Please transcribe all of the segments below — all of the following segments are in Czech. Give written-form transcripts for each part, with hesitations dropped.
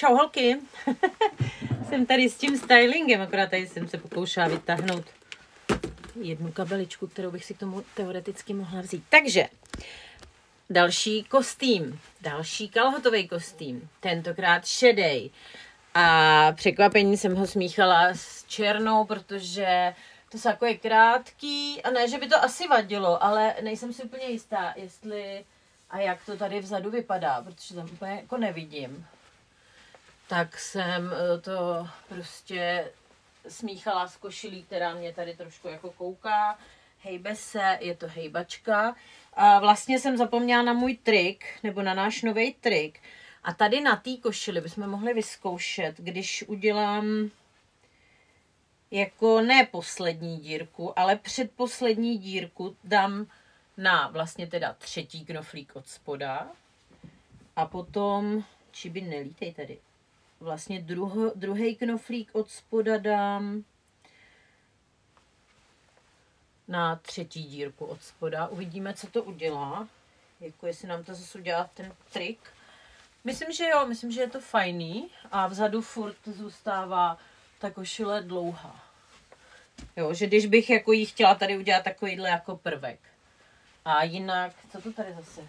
Čau holky. Jsem tady s tím stylingem, akorát tady jsem se pokoušela vytáhnout jednu kabeličku, kterou bych si k tomu teoreticky mohla vzít. Takže další kostým, další kalhotový kostým, tentokrát šedej. A překvapení jsem ho smíchala s černou, protože to sáko je krátký a ne, že by to asi vadilo, ale nejsem si úplně jistá, jestli a jak to tady vzadu vypadá, protože tam úplně jako nevidím. Tak jsem to prostě smíchala s košilí, která mě tady trošku jako kouká. Hejbe se, je to hejbačka. A vlastně jsem zapomněla na můj trik, nebo na náš nový trik. A tady na té košili bychom mohli vyzkoušet, když udělám jako ne poslední dírku, ale předposlední dírku dám na vlastně teda třetí knoflík od spoda. A potom, či by nelítej tady, vlastně druhý knoflík od spoda dám na třetí dírku od spoda. Uvidíme, co to udělá. Jako jestli nám to zase udělá ten trik. Myslím, že jo, myslím, že je to fajný. A vzadu furt zůstává ta košile dlouhá. Jo, že když bych jako jí chtěla tady udělat takovýhle jako prvek. A jinak, co to tady zase?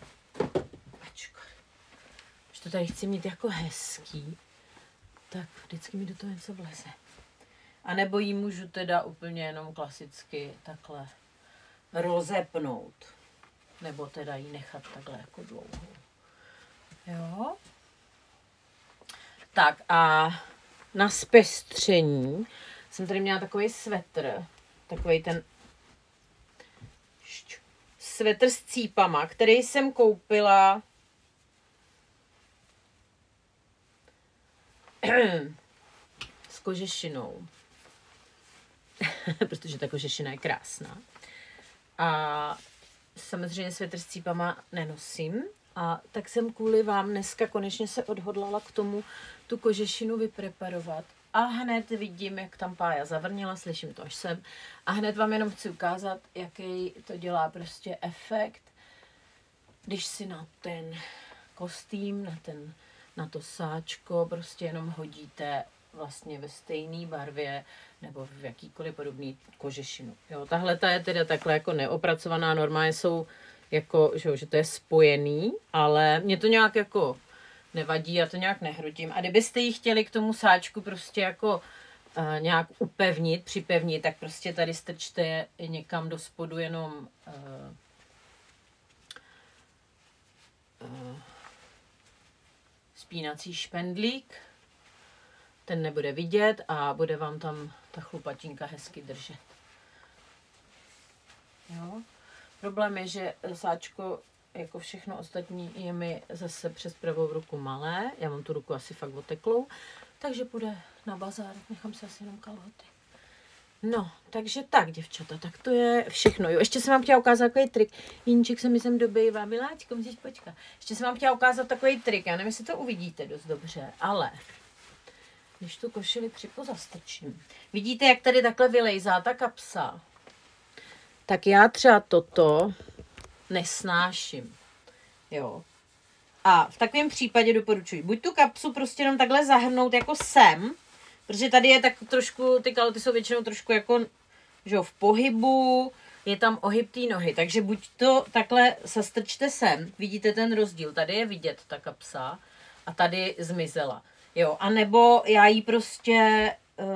Že to tady chci mít jako hezký, tak vždycky mi do toho něco vleze. A nebo jí můžu teda úplně jenom klasicky takhle rozepnout. Nebo teda jí nechat takhle jako dlouhou. Jo. Tak a na zpestření jsem tady měla takový svetr. Takový ten svetr s cípama, který jsem koupila s kožešinou. Protože ta kožešina je krásná. A samozřejmě svetr s cípama nenosím. A tak jsem kvůli vám dneska konečně se odhodlala k tomu tu kožešinu vypreparovat. A hned vidím, jak tam Pája zavrněla, slyším to až sem. A hned vám jenom chci ukázat, jaký to dělá prostě efekt, když si na ten kostým, na to sáčko prostě jenom hodíte vlastně ve stejné barvě nebo v jakýkoliv podobný kožešinu. Jo, tahle ta je teda takhle jako neopracovaná, normálně jsou jako, že to je spojený, ale mě to nějak jako nevadí, já to nějak nehrotím. A kdybyste ji chtěli k tomu sáčku prostě jako nějak upevnit, připevnit, tak prostě tady strčte někam do spodu jenom spínací špendlík. Ten nebude vidět a bude vám tam ta chlupatinka hezky držet. Jo. Problém je, že sáčko, jako všechno ostatní, je mi zase přes pravou ruku malé. Já mám tu ruku asi fakt oteklou, takže půjde na bazár. Nechám si asi jenom kalhoty. No, takže tak, děvčata, tak to je všechno. Jo, ještě jsem vám chtěla ukázat takový trik. Jíníček se mi sem dobývá. Miláčko, musíš počkat. Ještě jsem vám chtěla ukázat takový trik. Já nevím, jestli to uvidíte dost dobře, ale když tu košili připozastrčím. Vidíte, jak tady takhle vylejzá ta kapsa? Tak já třeba toto nesnáším. Jo. A v takovém případě doporučuji, buď tu kapsu prostě jenom takhle zahrnout jako sem, protože tady je tak trošku, ty kalhoty jsou většinou trošku jako, že jo, v pohybu, je tam ohyb té nohy, takže buď to takhle sestrčte sem, vidíte ten rozdíl, tady je vidět ta kapsa a tady zmizela. Jo, a nebo já jí prostě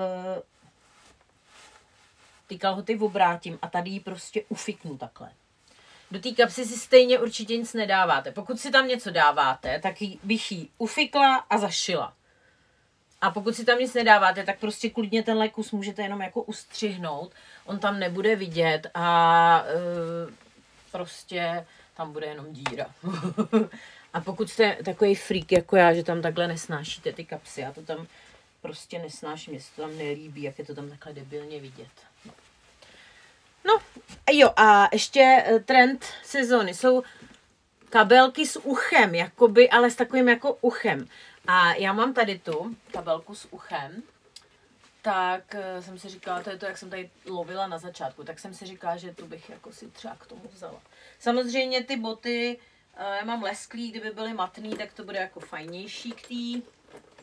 ty kalhoty obrátím a tady ji prostě ufiknu takhle. Do té kapsy si stejně určitě nic nedáváte. Pokud si tam něco dáváte, tak bych ji ufikla a zašila. A pokud si tam nic nedáváte, tak prostě klidně tenhle kus můžete jenom jako ustřihnout. On tam nebude vidět a prostě tam bude jenom díra. A pokud jste takový freak jako já, že tam takhle nesnášíte ty kapsy, já to tam prostě nesnáším, mě se to tam nelíbí, jak je to tam takhle debilně vidět. No, jo, a ještě trend sezóny jsou kabelky s uchem, jakoby, ale s takovým jako uchem. A já mám tady tu kabelku s uchem, tak jsem si říkala, to je to, jak jsem tady lovila na začátku, tak jsem si říkala, že tu bych jako si třeba k tomu vzala. Samozřejmě ty boty, já mám lesklý, kdyby byly matný, tak to bude jako fajnější k tý.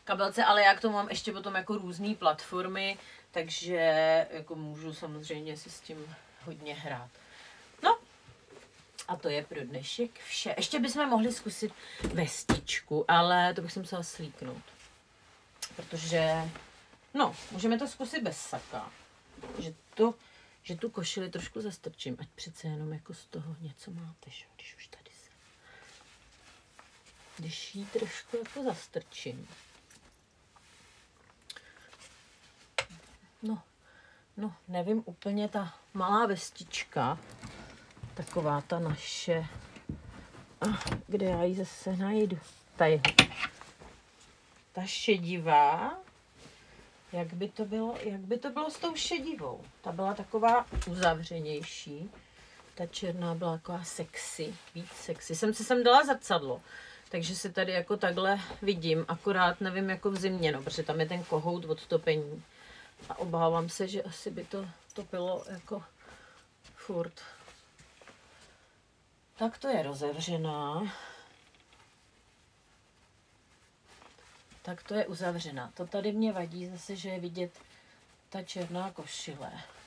kabelce, ale já k tomu mám ještě potom jako různé platformy, takže jako můžu samozřejmě si s tím hodně hrát. No, a to je pro dnešek vše. Ještě bychom mohli zkusit vestičku, ale to bych se musela slíknout. Protože, no, můžeme to zkusit bez saka. Že tu košili trošku zastrčím, ať přece jenom jako z toho něco máte, že? Když už tady jsem. Když ji trošku jako zastrčím. No, nevím úplně, ta malá vestička, taková ta naše, kde já ji zase najdu, tady, ta šedivá, jak by to bylo s tou šedivou, ta byla taková uzavřenější, ta černá byla taková sexy, víc sexy, jsem si sem dala zrcadlo, takže se tady jako takhle vidím, akorát nevím jako v zimě, no, protože tam je ten kohout od topení. A obávám se, že asi by to topilo jako furt. Tak to je rozevřená. Tak to je uzavřená. To tady mě vadí zase, že je vidět ta černá košile.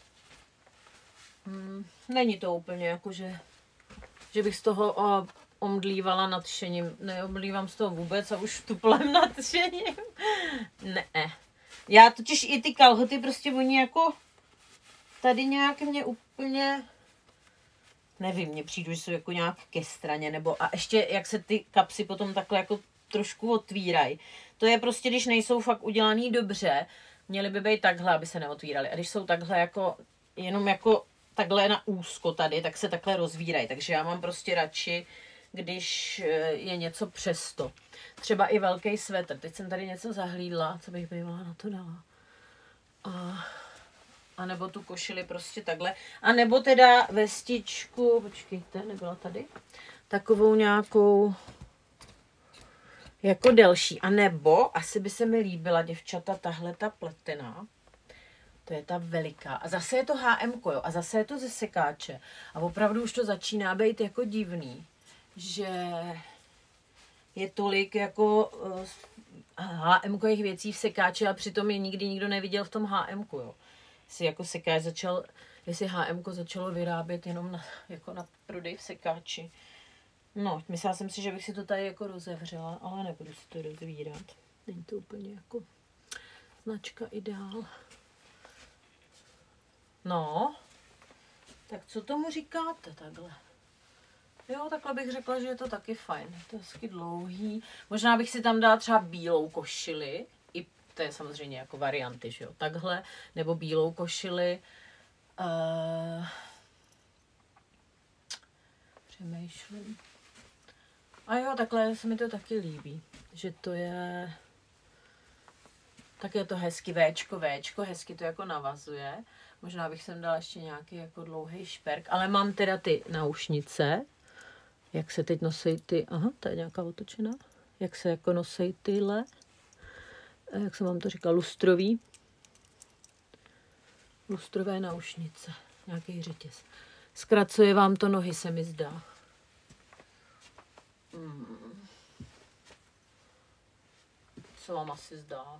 Není to úplně jako, že bych z toho omdlívala nadšením. Neomdlívám z toho vůbec a už tuplem nadšením. Ne. Já totiž i ty kalhoty prostě oni jako tady nějak mě úplně, nevím, mně přijdu, že jsou jako nějak ke straně, nebo a ještě jak se ty kapsy potom takhle jako trošku otvírají. To je prostě, když nejsou fakt udělaný dobře, měly by být takhle, aby se neotvíraly. A když jsou takhle jako, jenom jako takhle na úzko tady, tak se takhle rozvírají. Takže já mám prostě radši, když je něco přesto. Třeba i velký svetr. Teď jsem tady něco zahlídla, co bych bývala na to dala. A nebo tu košili prostě takhle. A nebo teda vestičku, počkejte, nebyla tady? Takovou nějakou jako delší. A nebo, asi by se mi líbila, děvčata, tahle ta pletená. To je ta veliká. A zase je to HM, jo. A zase je to ze sekáče. A opravdu už to začíná být jako divný, že je tolik jako HM-kových věcí v sekáči a přitom je nikdy nikdo neviděl v tom HM-ku, jo. Jestli jako sekáč jestli HM-ko začalo vyrábět jenom jako na prodej v sekáči. No, myslela jsem si, že bych si to tady jako rozevřela, ale nebudu si to rozvírat. Není to úplně jako značka Ideál. No, tak co tomu říkáte takhle? Jo, takhle bych řekla, že je to taky fajn. To je hezky dlouhý. Možná bych si tam dala třeba bílou košili. I to je samozřejmě jako varianty, že jo. Takhle. Nebo bílou košili. Přemýšlím. A jo, takhle se mi to taky líbí. Že to je... Tak je to hezky Včko, hezky to jako navazuje. Možná bych sem dala ještě nějaký jako dlouhý šperk. Ale mám teda ty náušnice. Jak se teď nosí ty, aha, to je nějaká otočená, jak se jako nosí tyhle, jak jsem vám to říkala, lustrové náušnice, nějaký řetěz. Zkracuje vám to nohy, se mi zdá. Co vám asi zdá?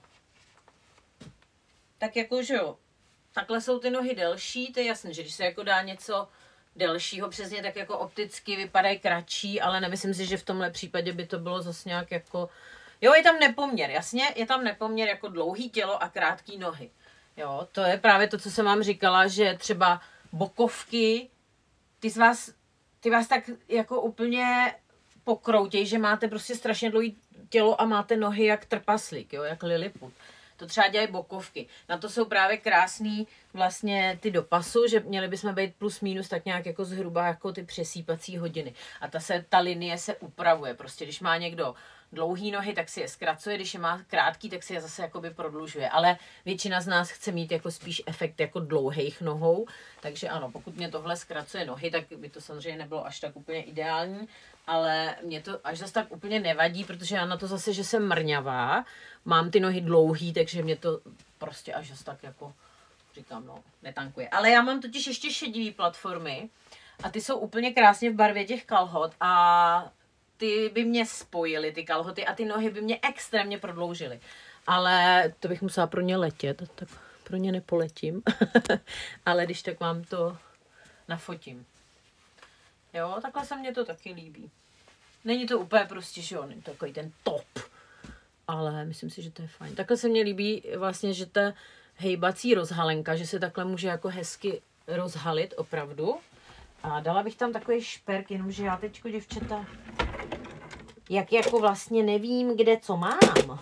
Tak jako, že jo, takhle jsou ty nohy delší, to je jasné, že když se jako dá něco delšího přesně, tak jako opticky vypadají kratší, ale nemyslím si, že v tomhle případě by to bylo zase nějak jako... Jo, je tam nepoměr, jasně, je tam nepoměr jako dlouhý tělo a krátký nohy. Jo, to je právě to, co jsem vám říkala, že třeba bokovky, ty vás tak jako úplně pokroutěj, že máte prostě strašně dlouhý tělo a máte nohy jak trpaslík, jo, jak Lilliput. To třeba dělají bokovky. Na to jsou právě krásný vlastně ty do pasu, že měli bychom být plus minus tak nějak jako zhruba jako ty přesýpací hodiny. A ta linie se upravuje. Prostě když má někdo dlouhý nohy, tak si je zkracuje, když je má krátký, tak si je zase jakoby prodlužuje. Ale většina z nás chce mít jako spíš efekt jako dlouhých nohou. Takže ano, pokud mě tohle zkracuje nohy, tak by to samozřejmě nebylo až tak úplně ideální. Ale mě to až zase tak úplně nevadí, protože já na to zase, že jsem mrňavá, mám ty nohy dlouhý, takže mě to prostě až zase tak jako, říkám, no, netankuje. Ale já mám totiž ještě šedivý platformy a ty jsou úplně krásně v barvě těch kalhot a ty by mě spojily, ty kalhoty, a ty nohy by mě extrémně prodloužily. Ale to bych musela pro ně letět, tak pro ně nepoletím. Ale když tak vám to nafotím. Jo, takhle se mně to taky líbí. Není to úplně prostě, že jo, není to takový ten top. Ale myslím si, že to je fajn. Takhle se mně líbí vlastně, že ta hejbací rozhalenka, že se takhle může jako hezky rozhalit opravdu. A dala bych tam takový šperk, jenomže já teďko, děvčata, jak jako vlastně nevím, kde co mám,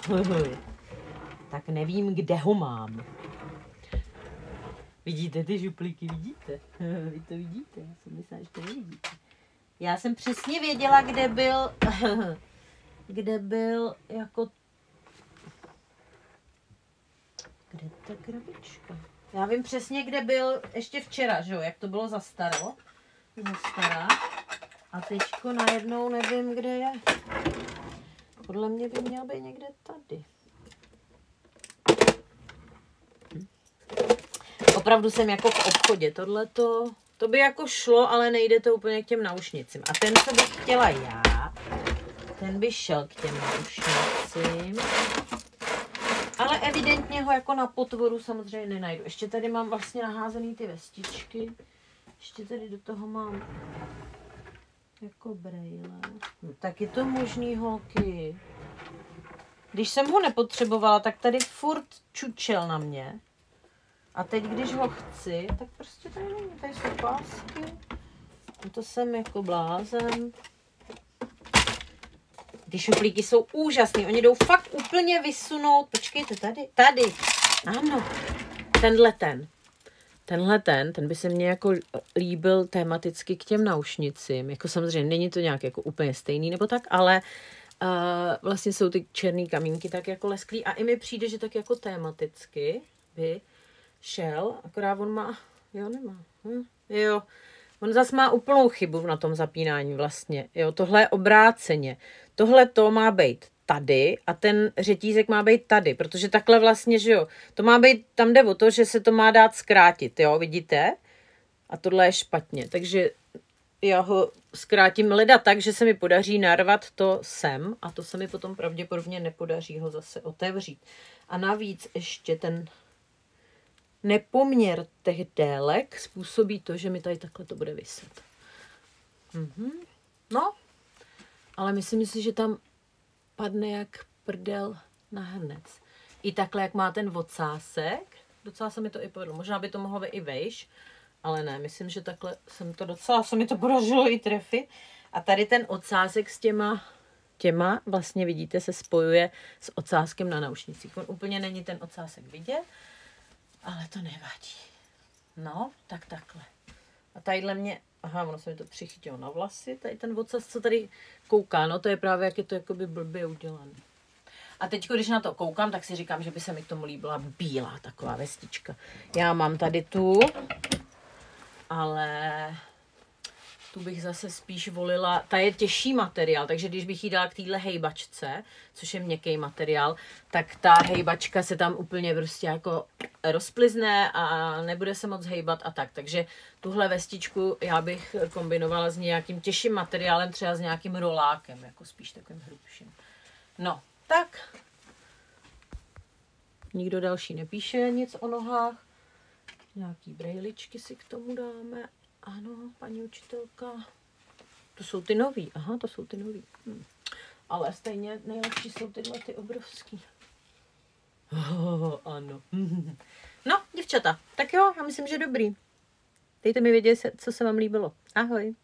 tak nevím, kde ho mám. Vidíte ty župlíky, vidíte? Vy to vidíte, já jsem myslela, že to nevidíte. Já jsem přesně věděla, kde byl jako... Kde ta krabička? Já vím přesně, kde byl ještě včera, že jo, jak to bylo za stará. A teďko najednou nevím, kde je. Podle mě by měl být někde tady. Opravdu jsem jako v obchodě. Tohleto, to by jako šlo, ale nejde to úplně k těm náušnicím. A ten, co bych chtěla já, ten by šel k těm náušnicím. Ale evidentně ho jako na potvoru samozřejmě nenajdu. Ještě tady mám vlastně naházený ty vestičky. Ještě tady do toho mám jako brejle. No, tak je to možný, holky. Když jsem ho nepotřebovala, tak tady furt čučel na mě. A teď, když ho chci, tak prostě tady není. Tady jsou pásky. A to jsem jako blázen. Ty šuplíky jsou úžasný. Oni jdou fakt úplně vysunout. Počkejte, tady. Tady. Ano. Ten by se mně jako líbil tematicky k těm náušnicím. Jako samozřejmě není to nějak jako úplně stejný nebo tak, ale vlastně jsou ty černý kamínky tak jako lesklý a i mi přijde, že tak jako tematicky by šel, akorát on má, jo, nemá, jo, on zase má úplnou chybu na tom zapínání vlastně, jo, tohle je obráceně, tohle to má být tady a ten řetízek má být tady, protože takhle vlastně, že jo, to má být, tam jde o to, že se to má dát zkrátit, jo, vidíte? A tohle je špatně, takže já ho zkrátím leda tak, že se mi podaří narvat to sem a to se mi potom pravděpodobně nepodaří ho zase otevřít. A navíc ještě ten nepoměr těch délek způsobí to, že mi tady takhle to bude viset. No, ale myslím si, že tam padne jak prdel na hrnec. I takhle, jak má ten ocásek, docela se mi to i povedlo. Možná by to mohlo být i vejš, ale ne, myslím, že takhle docela se mi to podařilo i trefit. A tady ten ocásek s těma vlastně vidíte, se spojuje s ocáskem na náušnicích. On úplně není ten ocásek vidět, ale to nevadí. No, tak takhle. A tadyhle mě, ono se mi to přichytilo na vlasy, tady ten ocas, co tady kouká, no to je právě, jak je to jakoby blbě udělané. A teď, když na to koukám, tak si říkám, že by se mi k tomu líbila bílá taková vestička. Já mám tady tu, ale tu bych zase spíš volila, ta je těžší materiál, takže když bych jí dala k téhle hejbačce, což je měkký materiál, tak ta hejbačka se tam úplně prostě jako rozplizne a nebude se moc hejbat a tak. Takže tuhle vestičku já bych kombinovala s nějakým těžším materiálem, třeba s nějakým rolákem, jako spíš takovým hrubším. No, tak. Nikdo další nepíše nic o nohách. Nějaký brejličky si k tomu dáme. Ano, paní učitelka. To jsou ty nový. Aha, to jsou ty nový. Ale stejně nejlepší jsou tyhle ty obrovský. Ano. No, děvčata, tak jo, já myslím, že dobrý. Dejte mi vědět, co se vám líbilo. Ahoj.